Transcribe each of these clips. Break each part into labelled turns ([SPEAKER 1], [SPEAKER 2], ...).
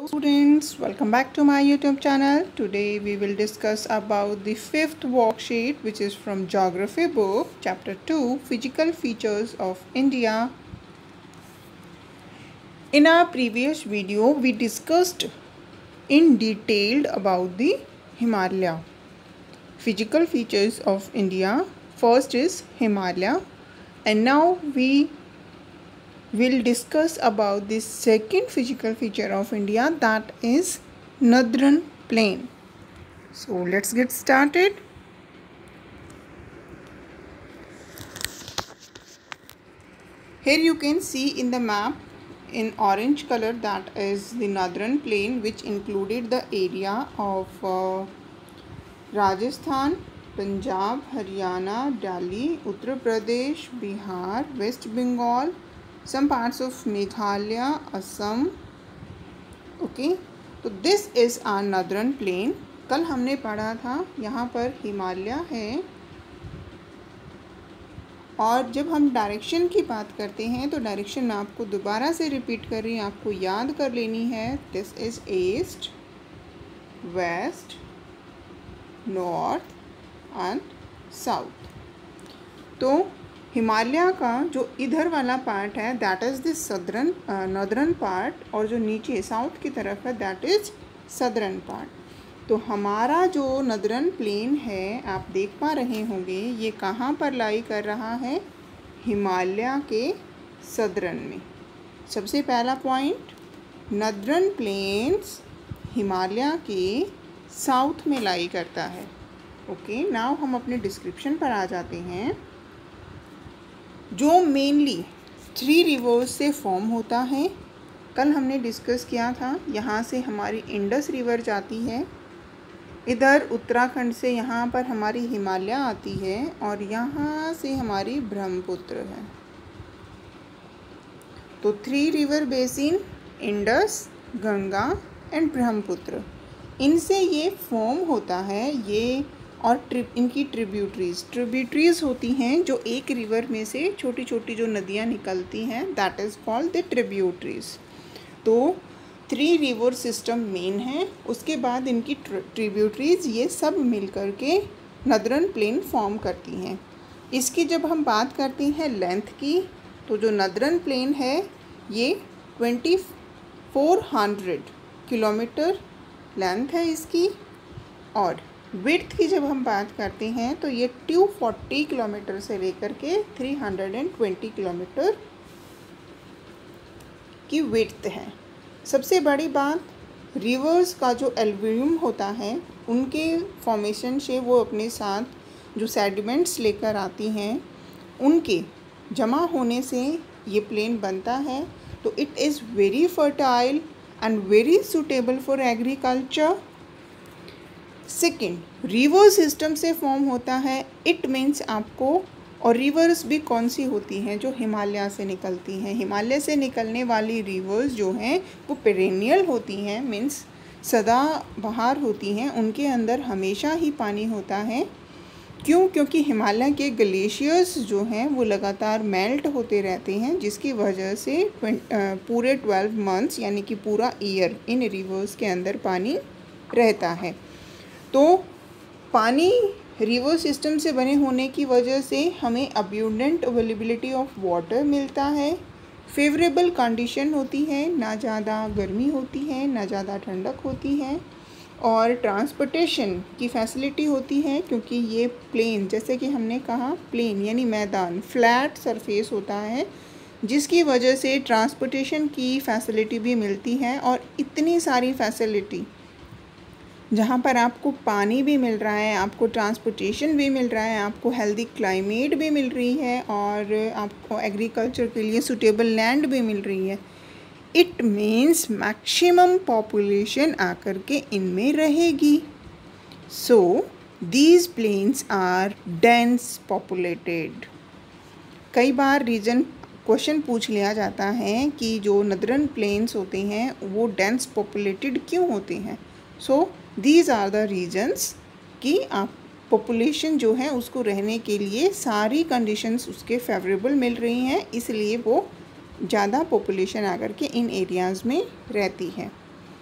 [SPEAKER 1] students, welcome back to my YouTube channel. Today we will discuss about the fifth worksheet, which is from Geography book, chapter 2, Physical Features of India. In our previous video we discussed in detail about the Himalaya. Physical features of India. First is Himalaya, and now we will discuss about the second physical feature of India, that is Northern Plain. So let's get started. Here you can see in the map in orange color, that is the Northern Plain, which included the area of Rajasthan, Punjab, Haryana, Delhi, Uttar Pradesh, Bihar, West Bengal, some parts of Meghalaya, Assam. Okay, तो this is our northern plain. कल हमने पढ़ा था यहाँ पर हिमालय है, और जब हम डायरेक्शन की बात करते हैं तो डायरेक्शन मैं आपको दोबारा से रिपीट कर रही हूँ, आपको याद कर लेनी है. This is east, west, north and south. तो हिमालय का जो इधर वाला पार्ट है that is the southern northern part, और जो नीचे साउथ की तरफ है दैट इज़ सदर्न पार्ट. तो हमारा जो नॉर्दर्न प्लेन है, आप देख पा रहे होंगे ये कहाँ पर लाई कर रहा है, हिमालय के सदर्न में. सबसे पहला पॉइंट, नॉर्दर्न प्लेन्स हिमालय के साउथ में लाई करता है. ओके, नाउ हम अपने डिस्क्रिप्शन पर आ जाते हैं. जो मेनली 3 रिवर्स से फॉर्म होता है, कल हमने डिस्कस किया था. यहाँ से हमारी इंडस रिवर जाती है, इधर उत्तराखंड से यहाँ पर हमारी हिमालय आती है, और यहाँ से हमारी ब्रह्मपुत्र है. तो 3 river basin, Indus, Ganga and Brahmaputra, इनसे ये फॉर्म होता है. ये और इनकी ट्रिब्यूटरीज होती हैं, जो एक रिवर में से छोटी छोटी जो नदियाँ निकलती हैं, that is called the tributaries. तो 3 रिवर सिस्टम मेन है, उसके बाद इनकी ट्रिब्यूटरीज ये सब मिल कर के नॉर्दर्न प्लेन फॉर्म करती हैं. इसकी जब हम बात करते हैं लेंथ की, तो जो नॉर्दर्न प्लेन है ये 2400 किलोमीटर लेंथ है इसकी, और विड्थ की जब हम बात करते हैं तो ये 240 किलोमीटर से लेकर के 320 किलोमीटर की विड्थ है. सबसे बड़ी बात, रिवर्स का जो एल्यूवियम होता है, उनके फॉर्मेशन से वो अपने साथ जो सेडिमेंट्स लेकर आती हैं, उनके जमा होने से ये प्लेन बनता है. तो it is very fertile and very suitable for agriculture. Second, river system से फॉर्म होता है. इट मीन्स आपको, और रिवर्स भी कौन सी होती हैं, जो हिमालय से निकलती हैं. हिमालय से निकलने वाली रिवर्स जो हैं वो पेरेनियल होती हैं, मीन्स सदा बहार होती हैं, उनके अंदर हमेशा ही पानी होता है. क्यों? क्योंकि हिमालय के ग्लेशियर्स जो हैं वो लगातार मेल्ट होते रहते हैं, जिसकी वजह से पूरे 12 मंथ्स यानी कि पूरा ईयर इन रिवर्स के अंदर पानी रहता है. तो पानी रिवर सिस्टम से बने होने की वजह से हमें अब्यूंडेंट अवेलेबिलिटी ऑफ वाटर मिलता है. फेवरेबल कंडीशन होती है, ना ज़्यादा गर्मी होती है ना ज़्यादा ठंडक होती है, और ट्रांसपोर्टेशन की फैसिलिटी होती है, क्योंकि ये प्लेन, जैसे कि हमने कहा, प्लेन यानी मैदान, फ्लैट सरफेस होता है, जिसकी वजह से ट्रांसपोर्टेशन की फैसिलिटी भी मिलती है. और इतनी सारी फैसिलिटी, जहाँ पर आपको पानी भी मिल रहा है, आपको ट्रांसपोर्टेशन भी मिल रहा है, आपको हेल्दी क्लाइमेट भी मिल रही है, और आपको एग्रीकल्चर के लिए सूटेबल लैंड भी मिल रही है. इट मीन्स मैक्सिमम पॉपुलेशन आकर के इनमें रहेगी. So these plains are dense populated. कई बार क्वेश्चन पूछ लिया जाता है कि जो नॉर्दर्न प्लेन्स होते हैं वो डेंस पॉपुलेटेड क्यों होते हैं. So these are the reasons कि आप पॉपुलेशन जो है उसको रहने के लिए सारी कंडीशंस उसके फेवरेबल मिल रही हैं, इसलिए वो ज़्यादा पॉपुलेशन आकर के इन एरियाज़ में रहती है.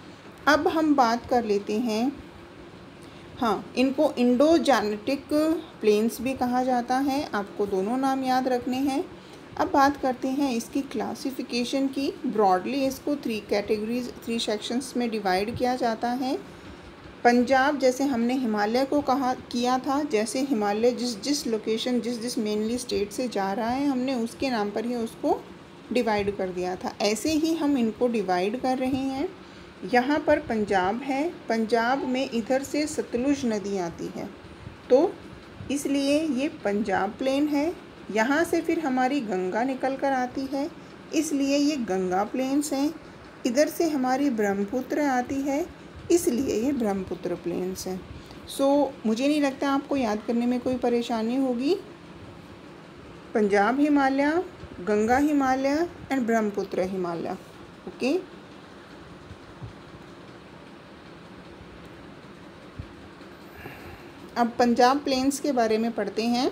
[SPEAKER 1] अब हम बात कर लेते हैं, हाँ, इनको इंडो जेनेटिक प्लेन्स भी कहा जाता है, आपको दोनों नाम याद रखने हैं। अब बात करते हैं इसकी क्लासिफिकेशन की। ब्रॉडली इसको 3 कैटेगरीज 3 सेक्शंस में डिवाइड किया जाता है। पंजाब, जैसे हमने हिमालय को किया था, जैसे हिमालय जिस लोकेशन जिस मेनली स्टेट से जा रहा है, हमने उसके नाम पर ही उसको डिवाइड कर दिया था, ऐसे ही हम इनको डिवाइड कर रहे हैं। यहाँ पर पंजाब है, पंजाब में इधर से सतलुज नदी आती है, तो इसलिए ये पंजाब प्लेन है। यहाँ से फिर हमारी गंगा निकल कर आती है, इसलिए ये गंगा प्लेन्स हैं। इधर से हमारी ब्रह्मपुत्र आती है, इसलिए ये ब्रह्मपुत्र प्लेन्स हैं। मुझे नहीं लगता आपको याद करने में कोई परेशानी होगी। पंजाब हिमालय, गंगा हिमालय एंड ब्रह्मपुत्र हिमालय। ओके, अब पंजाब प्लेन्स के बारे में पढ़ते हैं।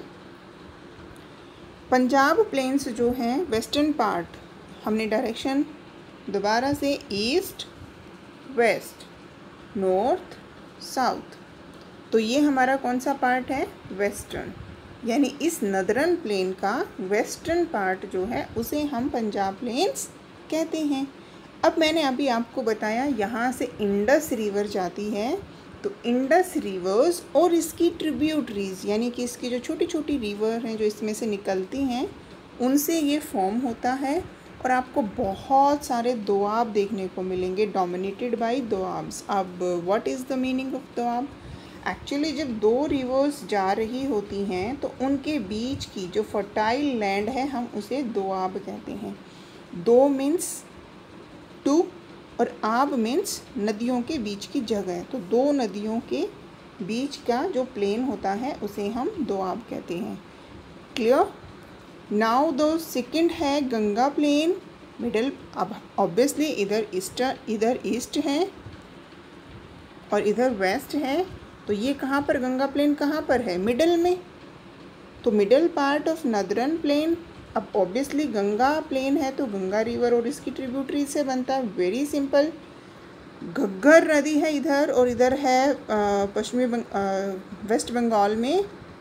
[SPEAKER 1] पंजाब प्लेन्स जो हैं, वेस्टर्न पार्ट, हमने डायरेक्शन दोबारा से ईस्ट वेस्ट नॉर्थ साउथ, तो ये हमारा कौन सा पार्ट है? वेस्टर्न, यानी इस नदरन प्लेन का वेस्टर्न पार्ट जो है उसे हम पंजाब प्लेन्स कहते हैं। अब मैंने अभी आपको बताया यहाँ से इंडस रिवर जाती है, तो इंडस रिवर्स और इसकी ट्रिब्यूटरीज, यानी कि इसकी जो छोटी छोटी रिवर हैं जो इसमें से निकलती हैं, उनसे ये फॉर्म होता है। और आपको बहुत सारे दोआब देखने को मिलेंगे, डोमिनेटेड बाय दोआब्स। अब what is the meaning of doab? Actually जब 2 रिवर्स जा रही होती हैं तो उनके बीच की जो फर्टाइल लैंड है, हम उसे दोआब कहते हैं। दो मीन्स 2 और आब मीन्स नदियों के बीच की जगह, तो 2 नदियों के बीच का जो प्लेन होता है उसे हम दोआब कहते हैं। क्लियर? नाउ द सेकंड है गंगा प्लेन, मिडल। अब ऑब्वियसली इधर ईस्ट है और इधर वेस्ट है, तो ये कहाँ पर गंगा प्लेन कहाँ पर है? मिडल में, तो middle part of northern plain. अब ऑब्वियसली गंगा प्लेन है तो गंगा रिवर और इसकी ट्रिब्यूटरी से बनता है। Very simple. घग्गर नदी है इधर और इधर है वेस्ट बंगाल में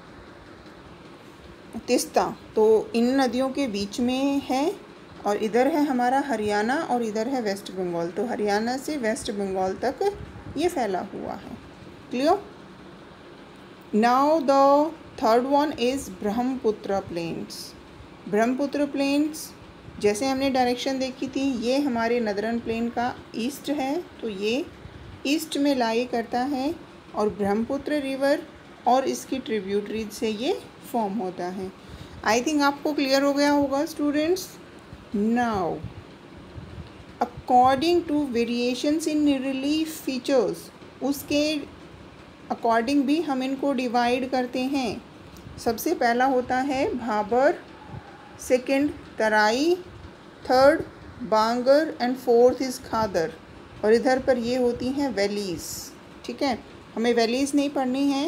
[SPEAKER 1] तीस्ता, तो इन नदियों के बीच में है। और इधर है हमारा हरियाणा और इधर है वेस्ट बंगाल, तो हरियाणा से वेस्ट बंगाल तक ये फैला हुआ है। Clear? Now the third one is Brahmaputra plains. Brahmaputra plains, जैसे हमने डायरेक्शन देखी थी, ये हमारे नदरन प्लेन का ईस्ट है, तो ये ईस्ट में लाई करता है और ब्रह्मपुत्र रिवर और इसकी ट्रिब्यूटरीज से ये फॉर्म होता है। आई थिंक आपको क्लियर हो गया होगा students. Now according to variations in relief features, उसके अकॉर्डिंग भी हम इनको डिवाइड करते हैं। सबसे पहला होता है bhabar, second terai, third bhangar and fourth is khadar. और इधर पर ये होती हैं वैलीज़। ठीक है, हमें वैलीज़ नहीं पढ़नी है,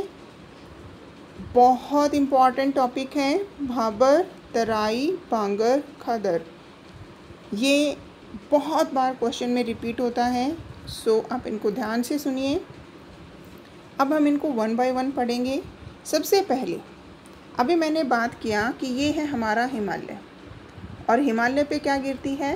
[SPEAKER 1] बहुत इम्पॉर्टेंट टॉपिक है। भाबर, तराई, बांगर, खादर, ये बहुत बार क्वेश्चन में रिपीट होता है, सो आप इनको ध्यान से सुनिए। अब हम इनको 1 बाय 1 पढ़ेंगे। सबसे पहले अभी मैंने बात किया कि ये है हमारा हिमालय, और हिमालय पे क्या गिरती है?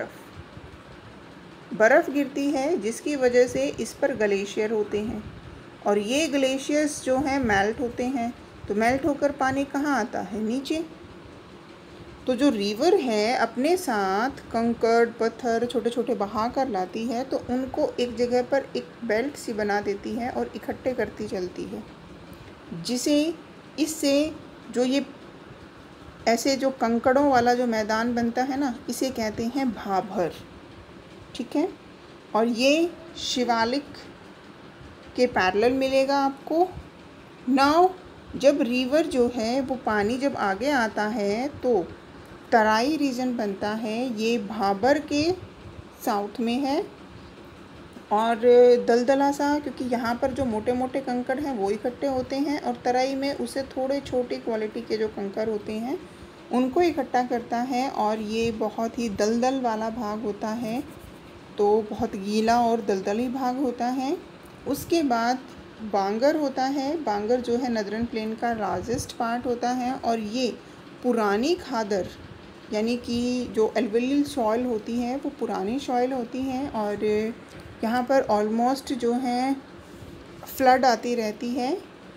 [SPEAKER 1] बर्फ़ गिरती है, जिसकी वजह से इस पर ग्लेशियर होते हैं, और ये ग्लेशियर्स जो हैं मेल्ट होते हैं, तो मेल्ट होकर पानी कहाँ आता है? नीचे। तो जो रिवर है अपने साथ कंकड़ पत्थर छोटे छोटे बहा कर लाती है, तो उनको एक जगह पर एक बेल्ट सी बना देती है और इकट्ठे करती चलती है, जिसे इससे जो ये ऐसे जो कंकड़ों वाला जो मैदान बनता है ना, इसे कहते हैं भाबर। ठीक है, और ये शिवालिक के पैरेलल मिलेगा आपको। नाउ जब रिवर जो है वो पानी जब आगे आता है तो तराई रीजन बनता है, ये भाबर के साउथ में है, और दलदला सा, क्योंकि यहाँ पर जो मोटे मोटे कंकड़ हैं वो इकट्ठे होते हैं, और तराई में उसे थोड़े छोटे क्वालिटी के जो कंकड़ होते हैं उनको इकट्ठा करता है, और ये बहुत ही दलदल वाला भाग होता है तो बहुत गीला और दलदली भाग होता है। उसके बाद बांगर होता है। बांगर जो है नदरन प्लेन का लार्जेस्ट पार्ट होता है और ये पुरानी खादर यानी कि जो एल्वियल सॉइल होती है वो पुरानी सॉइल होती है और यहाँ पर ऑलमोस्ट जो है फ्लड आती रहती है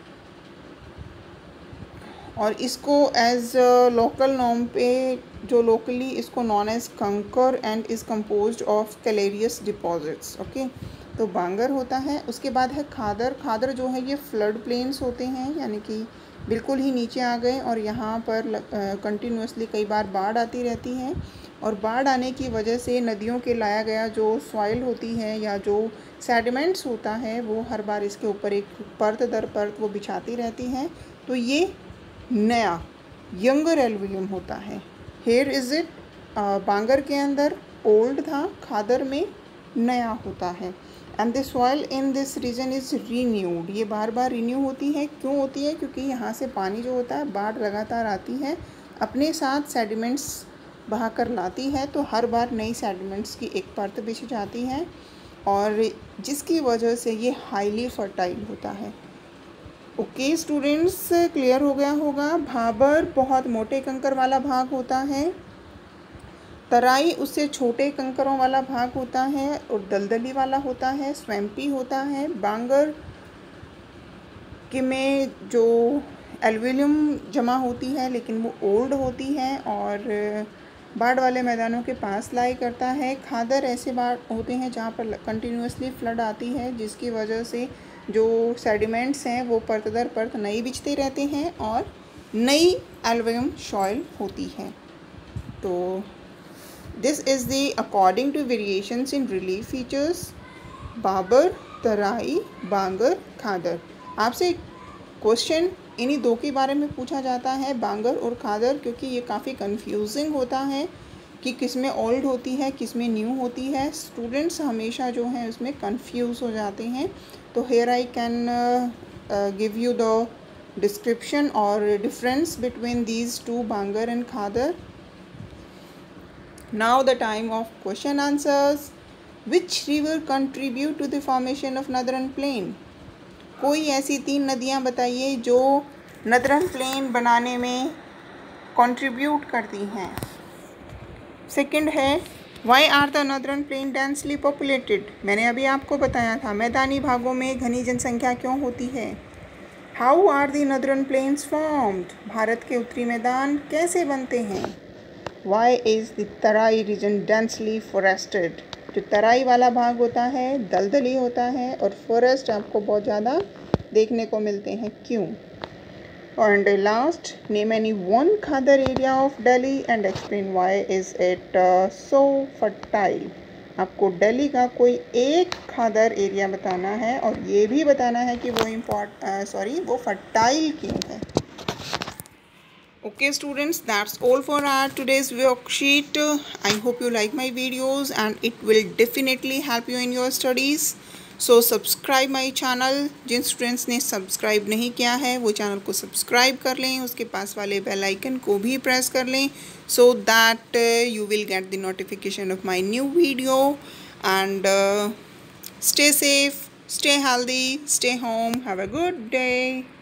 [SPEAKER 1] और इसको एज लोकल नॉर्म पे जो लोकली इसको known as kankar and is composed of calcareous deposits. Okay, तो बांगर होता है। उसके बाद है खादर। खादर जो है ये फ्लड प्लेन्स होते हैं यानी कि बिल्कुल ही नीचे आ गए और यहाँ पर कंटिन्यूसली कई बार बाढ़ आती रहती है और बाढ़ आने की वजह से नदियों के लाया गया जो सॉइल होती है या जो सेडिमेंट्स होता है वो हर बार इसके ऊपर एक परत दर परत वो बिछाती रहती हैं। तो ये नया यंगर एल्वियम होता है। हेयर इज़ इट, बांगर के अंदर ओल्ड था, खादर में नया होता है। And the soil in this region is renewed. ये बार बार रिन्यू होती है। क्यों होती है? क्योंकि यहाँ से पानी जो होता है बाढ़ लगातार आती है, अपने साथ सेडिमेंट्स बहा कर लाती है, तो हर बार नई सेडिमेंट्स की एक परत बिछ जाती है और जिसकी वजह से ये हाईली फर्टाइल होता है। ओके स्टूडेंट्स, क्लियर हो गया होगा। भाबर बहुत मोटे कंकर वाला भाग होता है, तराई उससे छोटे कंकरों वाला भाग होता है और दलदली वाला होता है, स्वैम्पी होता है। बांगर के में जो एल्वियम जमा होती है लेकिन वो ओल्ड होती है और बाढ़ वाले मैदानों के पास लाई करता है। खादर ऐसे बाढ़ होते हैं जहाँ पर कंटिन्यूसली फ्लड आती है जिसकी वजह से जो सेडिमेंट्स हैं वो परत दर परत नई बिछते रहते हैं और नई एल्वियम सॉइल होती है। तो this is the according to variations in relief features bhabar, terai, bhangar, khadar. आपसे क्वेश्चन इन्हीं दो के बारे में पूछा जाता है, बांगर और खादर, क्योंकि ये काफ़ी कंफ्यूजिंग होता है कि किस में ओल्ड होती है किस में न्यू होती है। स्टूडेंट्स हमेशा जो हैं उसमें कंफ्यूज हो जाते हैं। तो here I can give you the description और difference between these two bhangar and khadar. Now the time of question answers. Which river contribute to the formation of northern plain? कोई ऐसी 3 नदियाँ बताइए जो नदरन प्लेन बनाने में कंट्रीब्यूट करती हैं। सेकंड है why are the northern plain densely populated? मैंने अभी आपको बताया था मैदानी भागों में घनी जनसंख्या क्यों होती है। How are the northern plains formed? Bharat के उत्तरी मैदान कैसे बनते हैं। Why is the terai region densely forested? जो तराई वाला भाग होता है दलदली होता है और फॉरेस्ट आपको बहुत ज़्यादा देखने को मिलते हैं, क्यों। And last, name any one khadar area of Delhi and explain why is it so fertile? आपको दिल्ली का कोई एक खादर एरिया बताना है और ये भी बताना है कि वो फर्टाइल क्यों है। Okay students, that's all for our today's worksheet. I hope you like my videos and it will definitely help you in your studies. So subscribe my channel. जिन स्टूडेंट्स ने सब्सक्राइब नहीं किया है वो चैनल को subscribe कर लें, उसके पास वाले बेल आइकन को भी प्रेस कर लें so that you will get the notification of my new video. And stay safe, stay healthy, stay home. Have a good day.